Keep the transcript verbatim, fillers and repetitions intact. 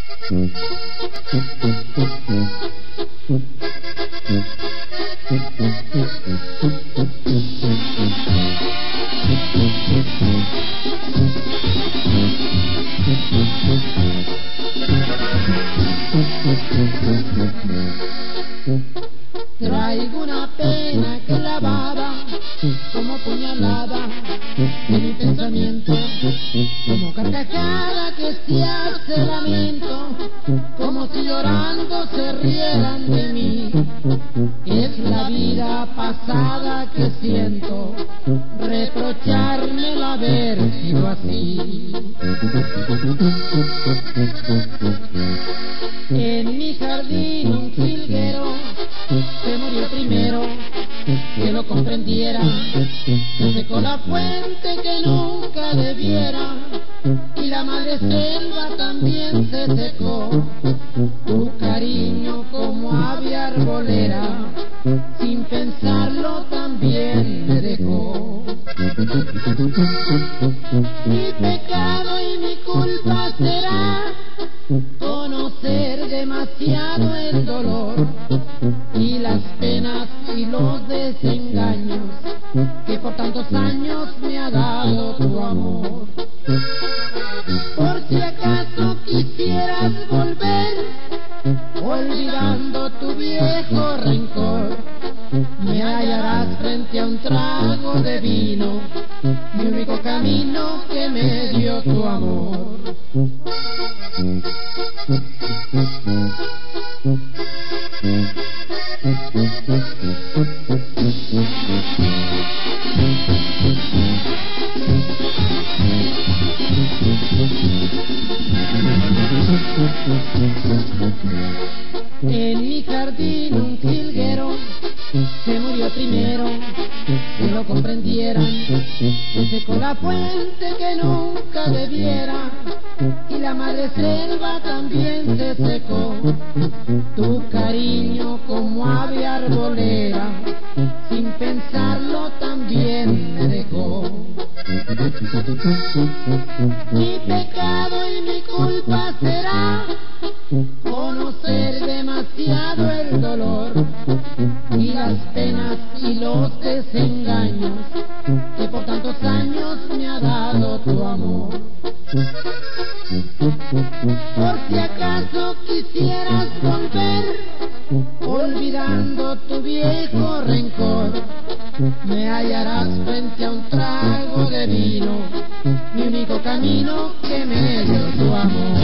Traigo una pena que lavaba como puñalada en mi pensamiento, como carcajada que se hace lamento, como si llorando se rieran de mí. Es la vida pasada que siento, reprocharme el haber sido así. En mi jardín un jilguero se murió primero, que lo comprendiera, se secó la fuente que nunca debiera, y la madre selva también se secó. Tu cariño como ave arbolera, sin pensarlo también me dejó. Mi pecado y mi culpa será conocer demasiado el dolor y las penas y los desengaños que por tantos años me ha dado tu amor. Por si acaso quisieras volver, olvidando tu viejo rencor, me hallarás frente a un trago de vino, mi único camino que me dio tu amor. En mi jardín un jilguero se murió primero, que lo comprendieran, se secó la fuente que nunca debiera, y la madre selva también se secó. Tu cariño como ave arbolera, sin pensarlo también me dejó. Mi pecado y mi culpa será conocer demasiado el dolor y las penas y los desengaños que por tantos años me ha dado tu amor. Por si acaso quisieras volver, olvidando tu viejo rencor, me hallarás frente a un trago de vino, mi único camino que me dio tu amor.